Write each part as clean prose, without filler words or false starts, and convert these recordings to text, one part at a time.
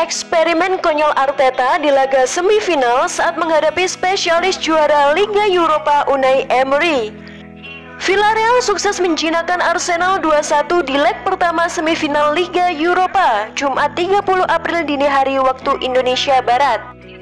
Eksperimen konyol Arteta di laga semifinal saat menghadapi spesialis juara Liga Eropa Unai Emery. Villarreal sukses menjinakkan Arsenal 2-1 di leg pertama semifinal Liga Eropa, Jumat 30 April dini hari waktu Indonesia Barat.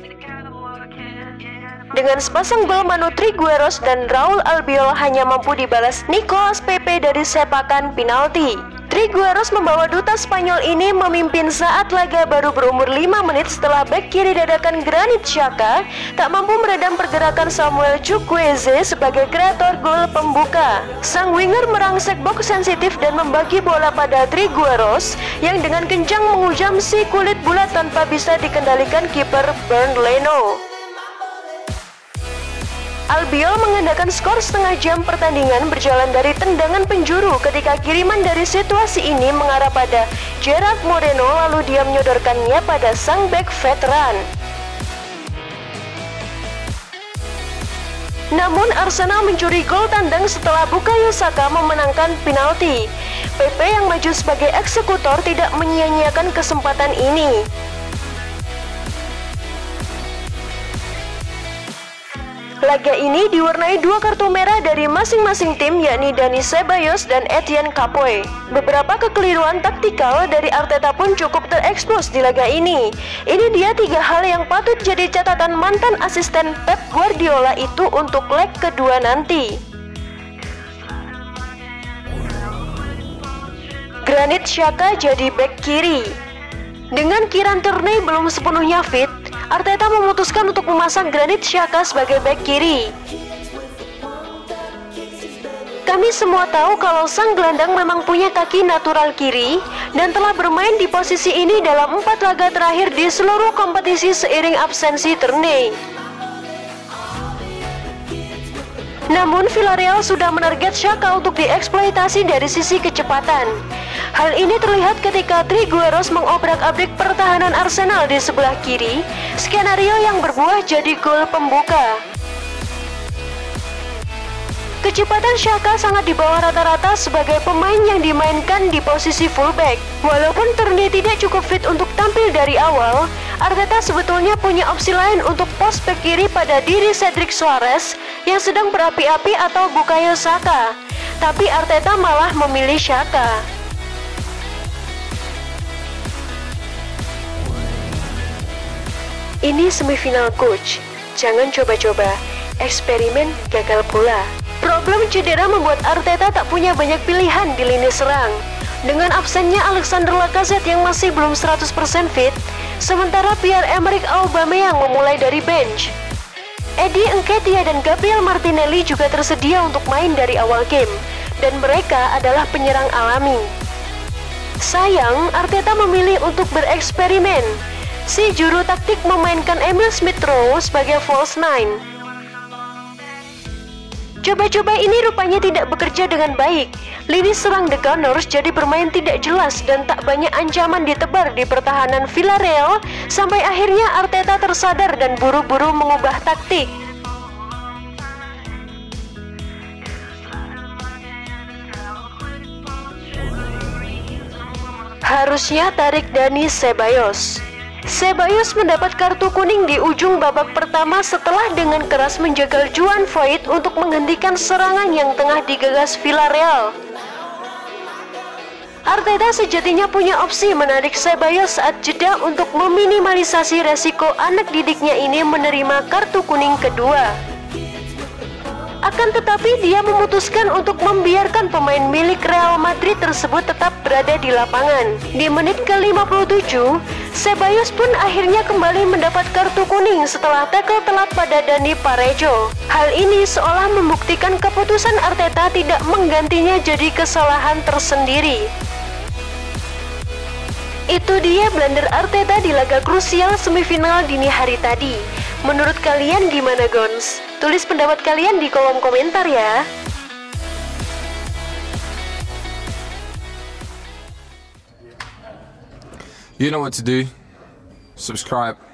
Dengan sepasang gol Manu Trigueros dan Raul Albiol hanya mampu dibalas Nicolas Pepe dari sepakan penalti. Trigueros membawa duta Spanyol ini memimpin saat laga baru berumur 5 menit setelah bek kiri dadakan Granit Xhaka tak mampu meredam pergerakan Samuel Chukwueze sebagai kreator gol pembuka. Sang winger merangsek box sensitif dan membagi bola pada Trigueros yang dengan kencang menghujam si kulit bulat tanpa bisa dikendalikan kiper Bernd Leno. Albiol mengandalkan skor setengah jam pertandingan berjalan dari tendangan penjuru ketika kiriman dari situasi ini mengarah pada Gerard Moreno lalu dia menyodorkannya pada sang bek veteran. Namun Arsenal mencuri gol tandang setelah Bukayo Saka memenangkan penalti. Pepe yang maju sebagai eksekutor tidak menyia-nyiakan kesempatan ini. Laga ini diwarnai 2 kartu merah dari masing-masing tim, yakni Dani Ceballos dan Etienne Capoue. Beberapa kekeliruan taktikal dari Arteta pun cukup terekspos di laga ini. Ini dia 3 hal yang patut jadi catatan mantan asisten Pep Guardiola itu untuk leg kedua nanti. Granit Xhaka jadi bek kiri. Dengan Kieran Tierney belum sepenuhnya fit, Arteta memutuskan untuk memasang Granit Xhaka sebagai bek kiri. Kami semua tahu kalau sang gelandang memang punya kaki natural kiri dan telah bermain di posisi ini dalam 4 laga terakhir di seluruh kompetisi seiring absensi Tierney. Namun Villarreal sudah menarget Xhaka untuk dieksploitasi dari sisi kecepatan. Hal ini terlihat ketika Trigueros mengobrak-abrik pertahanan Arsenal di sebelah kiri, skenario yang berbuah jadi gol pembuka. Kecepatan Xhaka sangat di bawah rata-rata sebagai pemain yang dimainkan di posisi fullback. Walaupun Tierney tidak cukup fit untuk tampil dari awal, Arteta sebetulnya punya opsi lain untuk pos bek kiri pada diri Cedric Soares yang sedang berapi-api atau Bukayo Saka. Tapi Arteta malah memilih Xhaka. Ini semifinal coach, jangan coba-coba, eksperimen gagal pula. Problem cedera membuat Arteta tak punya banyak pilihan di lini serang. Dengan absennya Alexander Lacazette yang masih belum 100% fit, sementara Pierre-Emerick Aubameyang memulai dari bench. Eddie Nketiah dan Gabriel Martinelli juga tersedia untuk main dari awal game, dan mereka adalah penyerang alami. Sayang, Arteta memilih untuk bereksperimen. Si juru taktik memainkan Emil Smith-Rowe sebagai false nine. Coba-coba ini rupanya tidak bekerja dengan baik. Lini serang The Gunners jadi bermain tidak jelas dan tak banyak ancaman ditebar di pertahanan Villarreal sampai akhirnya Arteta tersadar dan buru-buru mengubah taktik. Harusnya tarik Dani Ceballos. Ceballos mendapat kartu kuning di ujung babak pertama setelah dengan keras menjegal Juan Foyth untuk menghentikan serangan yang tengah digagas Villarreal. Arteta sejatinya punya opsi menarik Ceballos saat jeda untuk meminimalisasi resiko anak didiknya ini menerima kartu kuning kedua. Akan tetapi dia memutuskan untuk membiarkan pemain milik Real Madrid tersebut tetap berada di lapangan. Di menit ke-57, Ceballos pun akhirnya kembali mendapat kartu kuning setelah tackle telat pada Dani Parejo. Hal ini seolah membuktikan keputusan Arteta tidak menggantinya jadi kesalahan tersendiri. Itu dia blunder Arteta di laga krusial semifinal dini hari tadi. Menurut kalian gimana, Gons? Tulis pendapat kalian di kolom komentar ya. You know what to do. Subscribe.